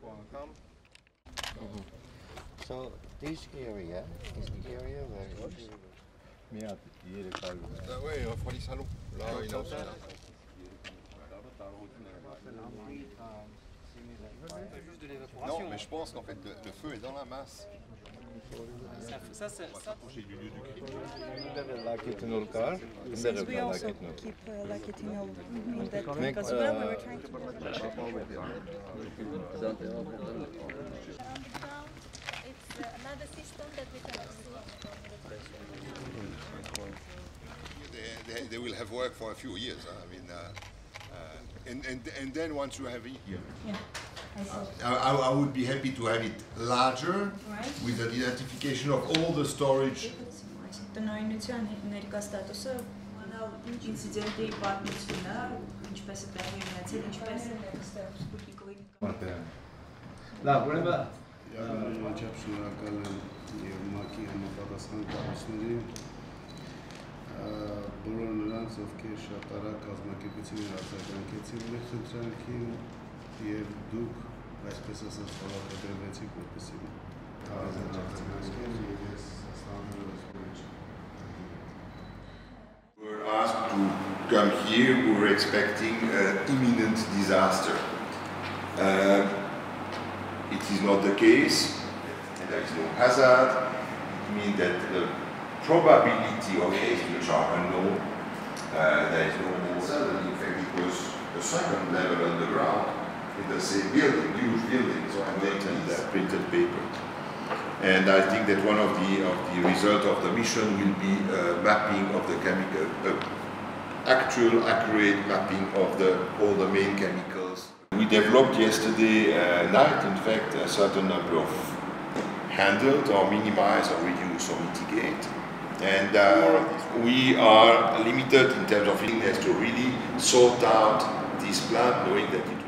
So this area is the area where ouais, on fera les salons. Là, il est en salle. Non, mais je pense qu'en fait, le feu est dans la masse. Ça, c'est ça. Du lieu du crime. Since we also keep like it in that because when we were trying to it's another system that we can see. They will have work for a few years. Huh? I mean, and then once you have it, yeah. I would be happy to have it larger, with the identification of all the storage. Դ.Տոնոյանության ներկա ստատուսը ինցիդենտի պատմությունը, ինչպես է տեղի ունեցել, ինչպես է Սպուտնիկովի Լավ, ուրեմն անչափ շնորհակալ եմ եւ ՄԱԿ-ի համապատասխան կառույցներին բոլոր նրանց, ովքեր շատ արագ կազմակերպություններ արձագանքեցին մեր խնդրանքին եւ դուք այսպես ասած խորհրդադրվեցիք որպեսզի We were asked to come here. We were expecting an imminent disaster. It is not the case, and there is no hazard. It means that the probability of cases which are unknown, there is no uncertainty. In fact, it was the second level underground in the same building, huge building, so I'm making the printed paper. And I think that one of the results of the mission will be mapping of the chemical, actual accurate mapping of all the main chemicals. We developed yesterday night, in fact, a certain number of handled or minimize or reduce or mitigate. And we are limited in terms of willingness to really sort out this plant, knowing that it